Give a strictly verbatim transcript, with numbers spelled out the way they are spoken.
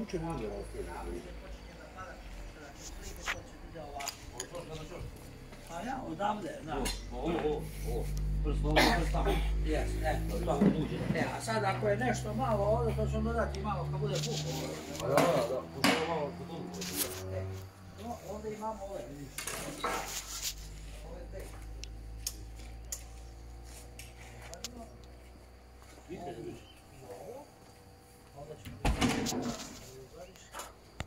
Jučer nije ostavio. A ja, odavde, znaš. Ovo, ovo, ovo. Prst, ovo, prst tamo. Jes, e, to uđe. E, a sad ako je nešto malo ovdje, to ćemo dodati malo kad bude puko. Da, da, da, pušamo malo kod ovu. E, no, ovdje imamo ove, vidiš. Ove te. Vidite, vidiš. Onda ćemo...